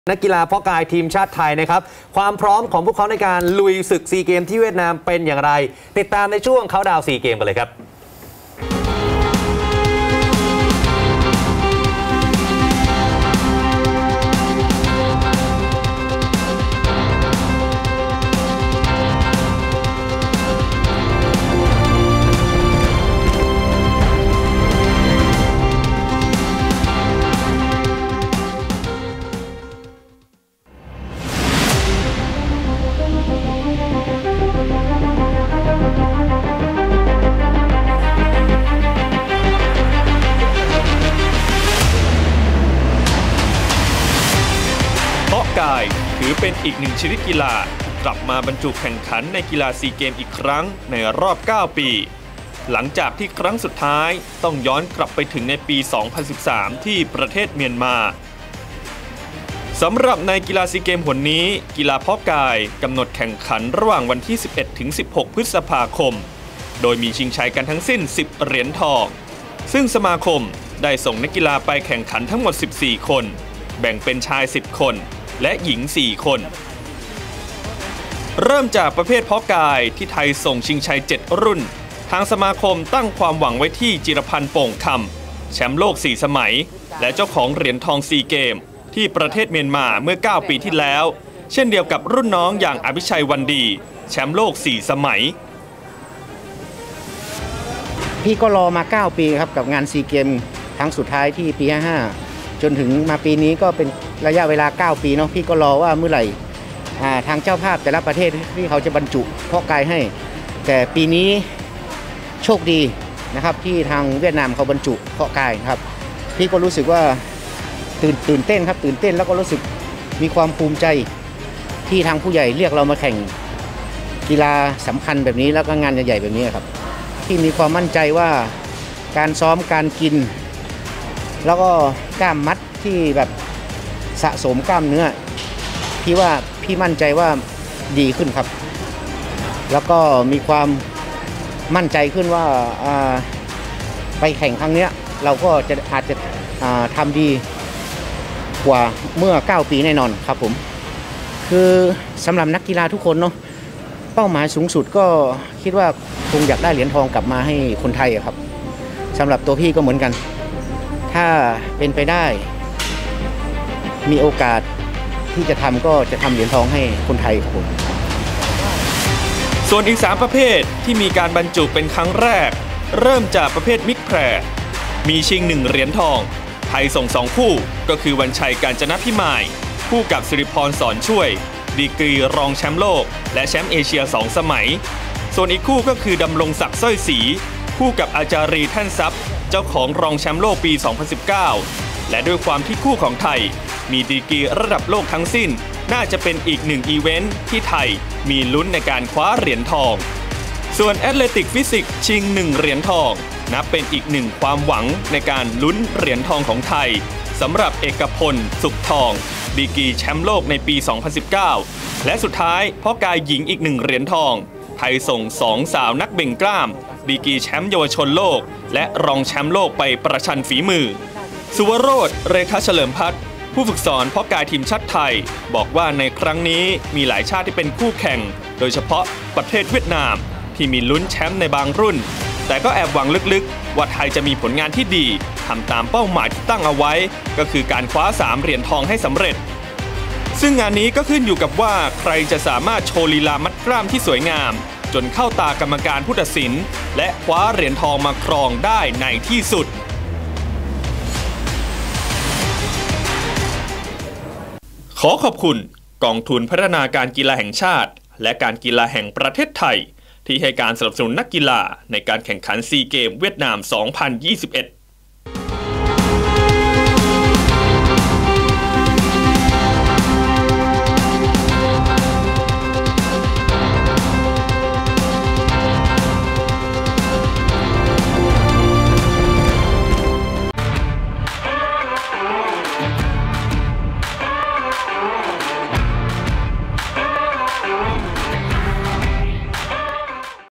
นักกีฬาเพาะกายทีมชาติไทยนะครับความพร้อมของพวกเขาในการลุยศึกซีเกมที่เวียดนามเป็นอย่างไรติดตามในช่วงเขาดาวซีเกมกันเลยครับกายถือเป็นอีกหนึ่งชนิดกีฬากลับมาบรรจุแข่งขันในกีฬาซีเกมอีกครั้งในรอบ 9 ปี หลังจากที่ครั้งสุดท้ายต้องย้อนกลับไปถึงในปี 2013 ที่ประเทศเมียนมาสำหรับในกีฬาซีเกมหนนี้กีฬาเพาะกายกำหนดแข่งขันระหว่างวันที่ 11-16 พฤษภาคมโดยมีชิงชัยกันทั้งสิ้น 10 เหรียญทองซึ่งสมาคมได้ส่งนักกีฬาไปแข่งขันทั้งหมด 14 คนแบ่งเป็นชาย 10 คนและหญิง 4 คน เริ่มจากประเภทเพาะกายที่ไทยส่งชิงชัย 7 รุ่นทางสมาคมตั้งความหวังไว้ที่จิรพันธ์โป่งคำแชมป์โลก 4 สมัยและเจ้าของเหรียญทองซีเกมที่ประเทศเมียนมาเมื่อ 9 ปีที่แล้วเช่นเดียวกับรุ่นน้องอย่างอภิชัยวันดีแชมป์โลก 4 สมัยพี่ก็รอมา 9 ปีครับกับงานซีเกมครั้งสุดท้ายที่ปี 55จนถึงมาปีนี้ก็เป็นระยะเวลา 9 ปีเนาะพี่ก็รอว่าเมื่อไหร่ทางเจ้าภาพแต่ละประเทศที่เขาจะบรรจุเพาะกายให้แต่ปีนี้โชคดีนะครับที่ทางเวียดนามเขาบรรจุเพาะกายครับพี่ก็รู้สึกว่าตื่นเต้นครับตื่นเต้นแล้วก็รู้สึกมีความภูมิใจที่ทางผู้ใหญ่เรียกเรามาแข่งกีฬาสำคัญแบบนี้แล้วก็งานใหญ่ๆแบบนี้ครับที่มีความมั่นใจว่าการซ้อมการกินแล้วก็กล้ามมัดที่แบบสะสมกล้ามเนื้อพี่มั่นใจว่าดีขึ้นครับแล้วก็มีความมั่นใจขึ้นว่าไปแข่งครั้งนี้เราก็อาจจะทำดีกว่าเมื่อ 9 ปีแน่นอนครับผมคือสำหรับนักกีฬาทุกคนเนาะเป้าหมายสูงสุดก็คิดว่าคงอยากได้เหรียญทองกลับมาให้คนไทยครับสำหรับตัวพี่ก็เหมือนกันถ้าเป็นไปได้มีโอกาสที่จะทำก็จะทำเหรียญทองให้คนไทยครับผมส่วนอีก3ประเภทที่มีการบรรจุเป็นครั้งแรกเริ่มจากประเภทมิกแพรมีชิง1เหรียญทองไทยส่ง2คู่ก็คือวันชัยกาญจนพิมายคู่กับสิริพรสอนช่วยดีกรีรองแชมป์โลกและแชมป์เอเชีย2 สมัยส่วนอีกคู่ก็คือดำรงศักดิ์สร้อยศรีคู่กับอาจารีแท่นทรัพย์เจ้าของรองแชมป์โลกปี 2019 และด้วยความที่คู่ของไทยมีดีกรีระดับโลกทั้งสิ้นน่าจะเป็นอีก1อีเวนท์ที่ไทยมีลุ้นในการคว้าเหรียญทองส่วนแอตเลติกฟิสิกส์ชิง1เหรียญทองนับเป็นอีก1ความหวังในการลุ้นเหรียญทองของไทยสำหรับเอกพลสุขทองดีกรีแชมป์โลกในปี 2019 และสุดท้ายเพาะกายหญิงอีก1เหรียญทองไทยส่ง2สาวนักเบ่งกล้ามดีกรีแชมป์เยาวชนโลกและรองแชมป์โลกไปประชันฝีมือสุวโรจน์ เรขาเฉลิมพัฒน์ผู้ฝึกสอนเพาะกายทีมชาติไทยบอกว่าในครั้งนี้มีหลายชาติที่เป็นคู่แข่งโดยเฉพาะประเทศเวียดนามที่มีลุ้นแชมป์ในบางรุ่นแต่ก็แอบหวังลึกๆว่าไทยจะมีผลงานที่ดีทำตามเป้าหมายที่ตั้งเอาไว้ก็คือการคว้า3เหรียญทองให้สำเร็จซึ่งงานนี้ก็ขึ้นอยู่กับว่าใครจะสามารถโชว์ลีลามัดกล้ามที่สวยงามจนเข้าตากรรมการผู้ตัดสินและคว้าเหรียญทองมาครองได้ในที่สุดขอขอบคุณกองทุนพัฒนาการกีฬาแห่งชาติและการกีฬาแห่งประเทศไทยที่ให้การสนับสนุนนักกีฬาในการแข่งขันซีเกมเวียดนาม 2021